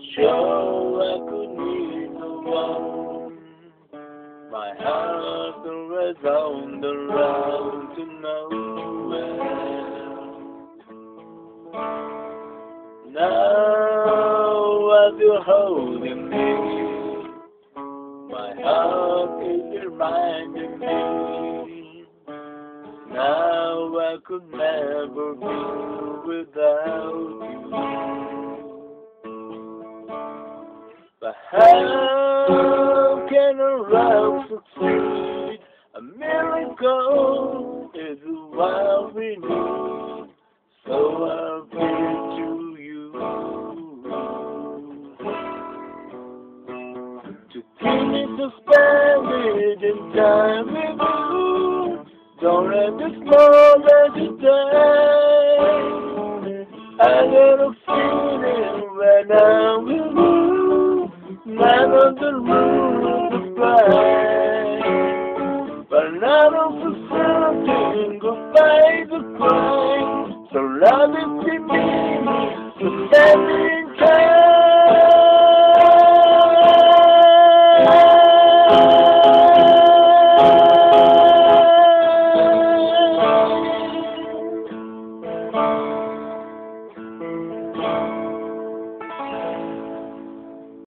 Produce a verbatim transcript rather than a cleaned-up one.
Sure, I could need no one. My heart was on the road to nowhere. Now as you're holding me, my heart is reminding me. Now I could never be without you. But how can a love succeed? A miracle is what we need. So I'll give to you to keep me suspended in time with you. Don't let this moment die. I got a feeling when I'm with you. None of the rules apply, but none of the something goodbye to cry. So love is to me, so let me